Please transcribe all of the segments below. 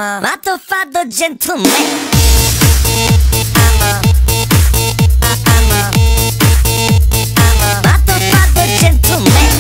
a motherfucker gentleman. Motherfucker gentleman.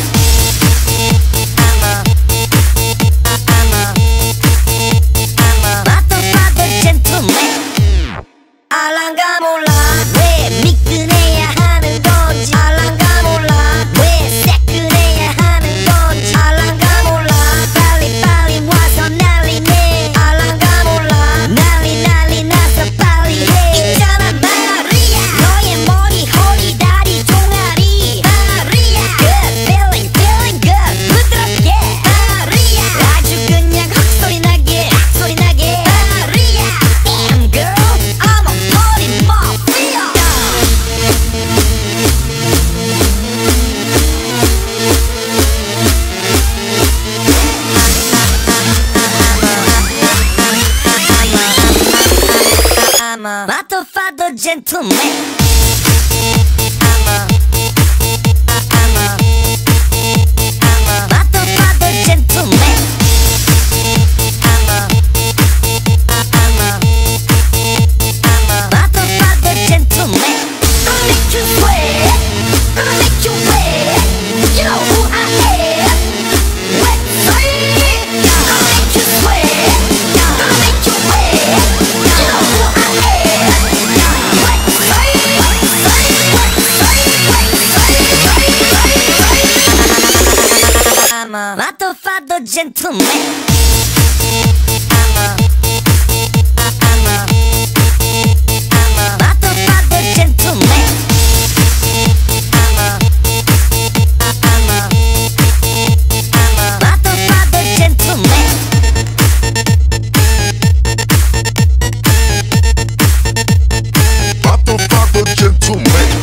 Motherfucker gentleman. 알랑가 몰라 왜 미끈해야 하는 건지. 알랑가 몰라 왜 새끈해야 하는 건지. 알랑가 몰라 빨리 와서 난리네. 알랑가 몰라 난리 나서 빨리 해. 있잖아 마리아 너의 머리 허리 다리 종아리 마리아 good feeling good 부드럽게 마리아 아주 그냥 헛소리 나게 마리아 damn girl I'm a party mafia. I'm a motherfucker gentleman. Motherfucker gentleman. Motherfucker gentleman. Gonna make you sweat, gonna make you wet. You know who I am. Wet sweat. Gonna make you sweat, gonna make you wet. You know who I am. Wet sweat. I'm a motherfucker gentleman. Motherfucker gentleman. Motherfucker gentleman. Motherfucker gentleman.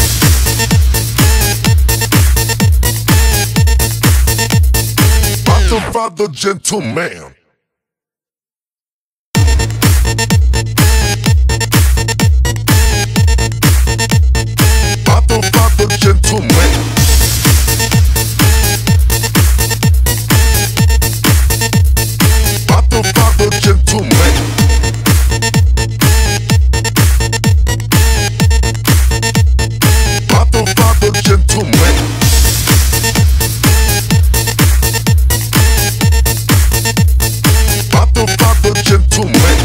Motherfucker gentleman. Motherfucker gentleman. Motherfucker gentleman. Motherfucker gentleman. Motherfucker gentleman.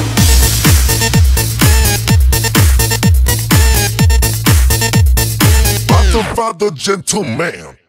Motherfucker gentleman.